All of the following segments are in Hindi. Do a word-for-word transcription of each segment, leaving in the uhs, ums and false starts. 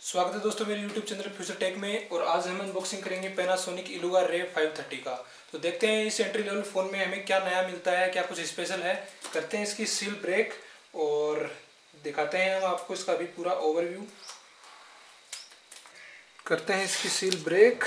स्वागत है दोस्तों मेरे YouTube चैनल फ्यूचर टेक में। और आज हम अनबॉक्सिंग करेंगे पैनासोनिक इलुगा रे फाइव थर्टी का। तो देखते हैं इस एंट्री लेवल फ़ोन में हमें क्या नया मिलता है, क्या कुछ स्पेशल है। करते हैं इसकी सील ब्रेक और दिखाते हैं हम आपको इसका भी पूरा ओवरव्यू। करते हैं इसकी seal break.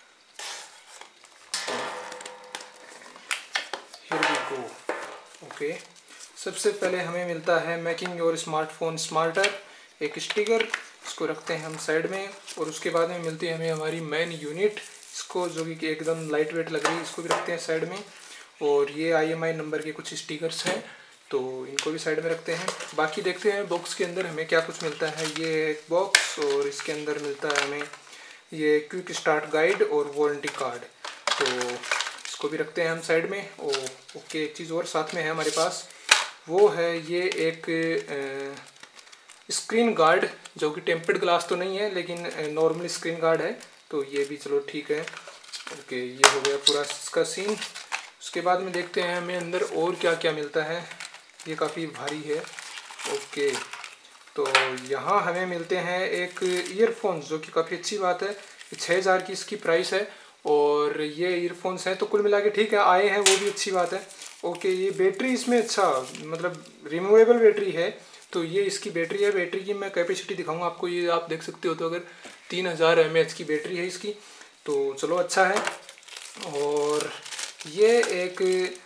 Here we go. Okay, सबसे पहले हमें मिलता है मेकिंग योर स्मार्टफोन स्मार्टर, एक स्टिकर। इसको रखते हैं हम साइड में। और उसके बाद में मिलती है हमें हमारी मेन यूनिट, इसको जो कि एकदम लाइट वेट लग रही है, इसको भी रखते हैं साइड में। और ये आई एम आई नंबर के कुछ स्टिकर्स हैं, तो इनको भी साइड में रखते हैं। बाकी देखते हैं बॉक्स के अंदर हमें क्या कुछ मिलता है। ये एक बॉक्स और इसके अंदर मिलता है हमें ये क्विक स्टार्ट गाइड और वारंटी कार्ड, तो इसको भी रखते हैं हम साइड में। ओ, ओके, एक चीज़ और साथ में है हमारे पास, वो है ये एक स्क्रीन गार्ड, जो कि टेम्पर्ड ग्लास तो नहीं है लेकिन नॉर्मल स्क्रीन गार्ड है, तो ये भी चलो ठीक है। ओके, ये हो गया पूरा इसका सीन। उसके बाद में देखते हैं हमें अंदर और क्या क्या मिलता है। ये काफ़ी भारी है। ओके, तो यहाँ हमें मिलते हैं एक ईयरफोन्स, जो कि काफ़ी अच्छी बात है। छः हज़ार की इसकी प्राइस है और ये ईयरफोन्स हैं, तो कुल मिला के ठीक है, आए हैं, वो भी अच्छी बात है। ओके, ये बैटरी इसमें अच्छा मतलब रिमूवेबल बैटरी है, तो ये इसकी बैटरी है। बैटरी की मैं कैपेसिटी दिखाऊंगा आपको, ये आप देख सकते हो। तो अगर तीन हज़ार एम एच की बैटरी है इसकी, तो चलो अच्छा है। और ये एक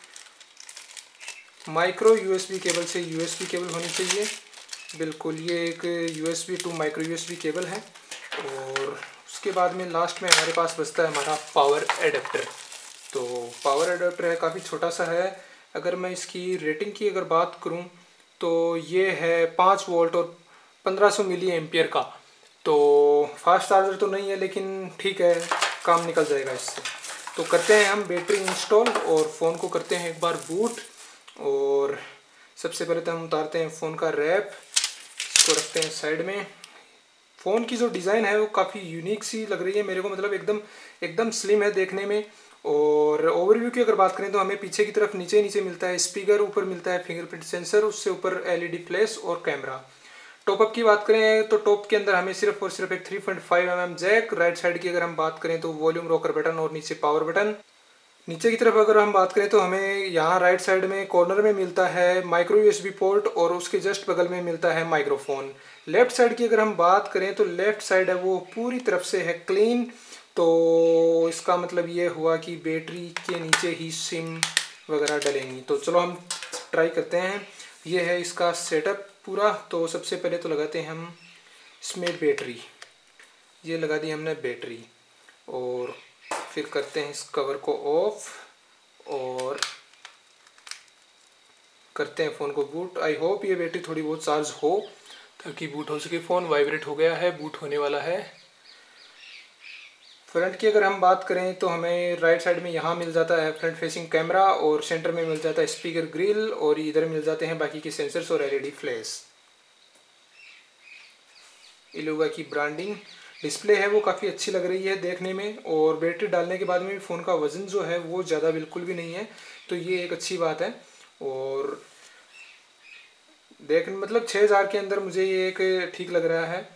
माइक्रो यूएसबी केबल से यूएसबी केबल होनी चाहिए, बिल्कुल। ये एक USB to micro USB cable है। और उसके बाद में लास्ट में हमारे पास बचता है हमारा पावर एडेप्टर। तो पावर एडेप्टर है, काफ़ी छोटा सा है। अगर मैं इसकी रेटिंग की अगर बात करूं तो ये है पाँच वोल्ट और पंद्रह सौ मिली एम्पियर का। तो फास्ट चार्जर तो नहीं है, लेकिन ठीक है, काम निकल जाएगा इससे। तो करते हैं हम बैटरी इंस्टॉल और फ़ोन को करते हैं एक बार बूट। और सबसे पहले तो हम उतारते हैं फ़ोन का रैप, इसको रखते हैं साइड में। फ़ोन की जो डिज़ाइन है वो काफ़ी यूनिक सी लग रही है मेरे को, मतलब एकदम एकदम स्लिम है देखने में। और ओवरव्यू की अगर बात करें तो हमें पीछे की तरफ नीचे नीचे मिलता है स्पीकर, ऊपर मिलता है फिंगरप्रिंट सेंसर, उससे ऊपर एलईडी फ्लैश और कैमरा। टॉपअप की बात करें तो टॉप के अंदर हमें सिर्फ और सिर्फ एक three point five M M jack. Right side की अगर हम बात करें तो वॉल्यूम रॉकर बटन और नीचे पावर बटन। नीचे की तरफ अगर हम बात करें तो हमें यहाँ राइट साइड में कॉर्नर में मिलता है माइक्रो यूएसबी पोर्ट और उसके जस्ट बगल में मिलता है माइक्रोफोन। लेफ्ट साइड की अगर हम बात करें तो लेफ्ट साइड है वो पूरी तरफ से है क्लीन, तो इसका मतलब ये हुआ कि बैटरी के नीचे ही सिम वगैरह डलेंगी। तो चलो हम ट्राई करते हैं। ये है इसका सेटअप पूरा। तो सबसे पहले तो लगाते हैं हम इसमें बैटरी, ये लगा दी हमने बैटरी। और फिर करते हैं इस कवर को ऑफ और करते हैं फ़ोन को बूट। आई होप ये बैटरी थोड़ी बहुत चार्ज हो ताकि बूट हो सके। फ़ोन वाइब्रेट हो गया है, बूट होने वाला है। फ्रंट की अगर हम बात करें तो हमें राइट साइड में यहाँ मिल जाता है फ्रंट फेसिंग कैमरा और सेंटर में मिल जाता है स्पीकर ग्रिल और इधर मिल जाते हैं बाकी के सेंसर्स और एलईडी फ्लैश। इलुगा की ब्रांडिंग डिस्प्ले है वो काफ़ी अच्छी लग रही है देखने में। और बैटरी डालने के बाद में भी फ़ोन का वज़न जो है वो ज़्यादा बिल्कुल भी नहीं है, तो ये एक अच्छी बात है। और देख मतलब छः हज़ार के अंदर मुझे ये एक ठीक लग रहा है।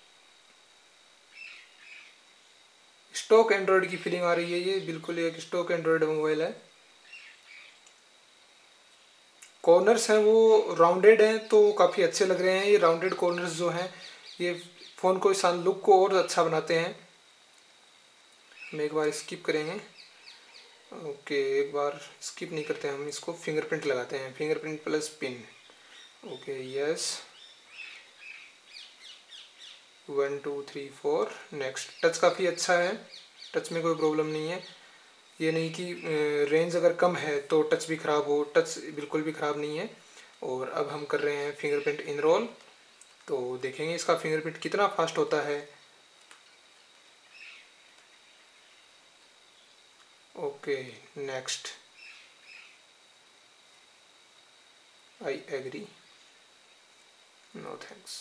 स्टॉक एंड्रॉयड की फीलिंग आ रही है, ये बिल्कुल एक स्टॉक एंड्रॉयड मोबाइल है। कॉर्नर्स हैं वो राउंडेड हैं, तो काफ़ी अच्छे लग रहे हैं। ये राउंडेड कॉर्नर्स जो हैं ये फ़ोन को इस लुक को और अच्छा बनाते हैं। हम एक बार स्किप करेंगे। ओके, एक बार स्किप नहीं करते, हम इसको फिंगरप्रिंट लगाते हैं, fingerprint plus pin. Okay, yes, one two three four, next. Touch काफ़ी अच्छा है, टच में कोई प्रॉब्लम नहीं है। ये नहीं कि रेंज अगर कम है तो टच भी ख़राब हो, टच बिल्कुल भी ख़राब नहीं है। और अब हम कर रहे हैं फिंगरप्रिंट इनरोल, तो देखेंगे इसका फिंगरप्रिंट कितना फास्ट होता है। Okay, next, I agree, no thanks.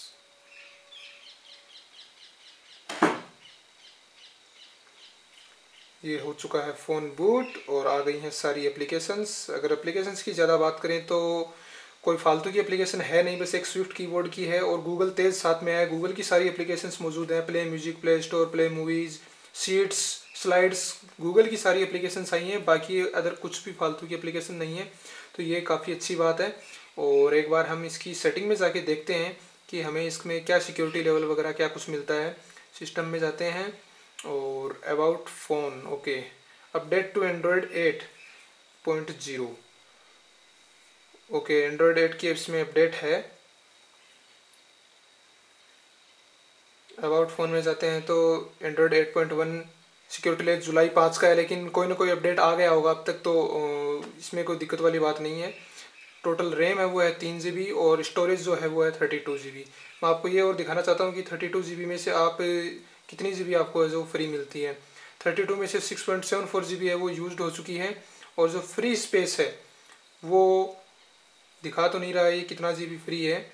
ये हो चुका है फ़ोन बूट और आ गई हैं सारी एप्लीकेशंस। अगर एप्लीकेशंस की ज़्यादा बात करें तो कोई फालतू की एप्लीकेशन है नहीं, बस एक स्विफ्ट कीबोर्ड की है और गूगल तेज साथ में है। गूगल की सारी एप्लीकेशंस मौजूद हैं, play music, play store, play movies, sheets, slides, Google की सारी एप्लीकेशंस आई हैं। बाकी अदर कुछ भी फालतू की एप्लीकेशन नहीं है, तो ये काफ़ी अच्छी बात है। और एक बार हम इसकी सेटिंग में जाके देखते हैं कि हमें इसमें क्या सिक्योरिटी लेवल वगैरह क्या कुछ मिलता है। सिस्टम में जाते हैं और about phone, okay, update to Android eight point zero, okay, Android eight की इसमें अपडेट है। अबाउट फ़ोन में जाते हैं तो Android eight point one security level जुलाई पाँच का है, लेकिन कोई ना कोई अपडेट आ गया होगा अब तक, तो इसमें कोई दिक्कत वाली बात नहीं है। टोटल रैम है वो है तीन जी बी और स्टोरेज जो है वो है थर्टी टू जी बी। मैं आपको ये और दिखाना चाहता हूँ कि थर्टी टू जी बी में से आप कितनी जी बी आपको जो फ्री मिलती है। थर्टी टू में से six point seven four G B है वो यूज्ड हो चुकी है, और जो फ्री स्पेस है वो दिखा तो नहीं रहा है ये कितना जी बी फ्री है।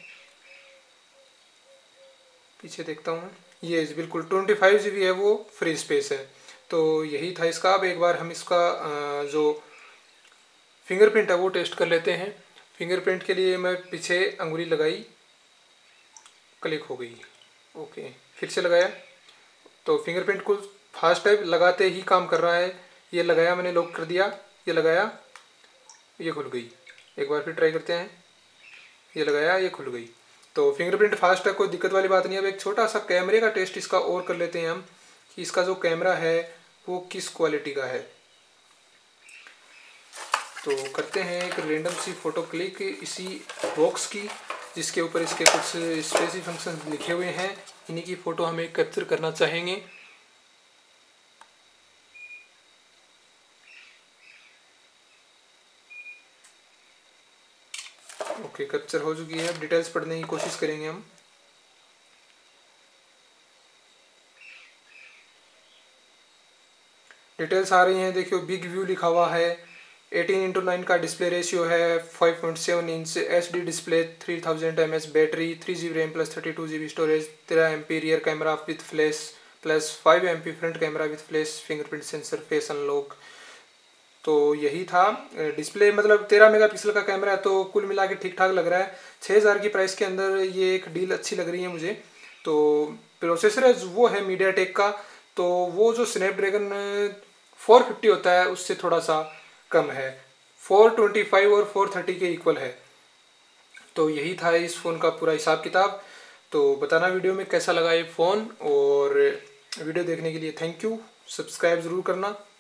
पीछे देखता हूँ, ये बिल्कुल ट्वेंटी फाइव जी बी है वो फ्री स्पेस है। तो यही था इसका। अब एक बार हम इसका जो फिंगरप्रिंट है वो टेस्ट कर लेते हैं। फिंगरप्रिंट के लिए मैं पीछे अंगुली लगाई, क्लिक हो गई, ओके, फिर से लगाया तो फिंगरप्रिंट को फास्ट है, लगाते ही काम कर रहा है। ये लगाया मैंने, लॉक कर दिया, ये लगाया, ये खुल गई। एक बार फिर ट्राई करते हैं, ये लगाया, ये खुल गई। तो फिंगरप्रिंट फास्ट है, कोई दिक्कत वाली बात नहीं है। अब एक छोटा सा कैमरे का टेस्ट इसका और कर लेते हैं हम कि इसका जो कैमरा है वो किस क्वालिटी का है। तो करते हैं एक रेंडम सी फ़ोटो क्लिक इसी बॉक्स की जिसके ऊपर इसके कुछ स्पेसिफिक फंक्शन लिखे हुए हैं, इन्हीं की फ़ोटो हमें कैप्चर करना चाहेंगे। ओके, कैप्चर हो चुकी है। अब डिटेल्स पढ़ने की कोशिश करेंगे हम। डिटेल्स आ रही हैं, देखियो बिग व्यू लिखा हुआ है, एटीन इंटू नाइन का डिस्प्ले रेशियो है, five point seven inch H D display, three thousand M H battery, three G B RAM plus thirty two G B storage, तेरह M P rear camera with flash plus five M P front camera with flash, fingerprint sensor, face unlock. तो यही था। डिस्प्ले मतलब तेरह मेगापिक्सल का कैमरा है, तो कुल मिला के ठीक ठाक लग रहा है। छः हज़ार की प्राइस के अंदर ये एक डील अच्छी लग रही है मुझे। तो प्रोसेसर है वो है मीडियाटेक का, तो वो जो स्नैपड्रैगन फोर फिफ्टी होता है उससे थोड़ा सा कम है, फोर ट्वेंटी फाइव और फोर थर्टी के इक्वल है। तो यही था इस फ़ोन का पूरा हिसाब किताब। तो बताना वीडियो में कैसा लगा ये फ़ोन, और वीडियो देखने के लिए थैंक यू। सब्सक्राइब ज़रूर करना।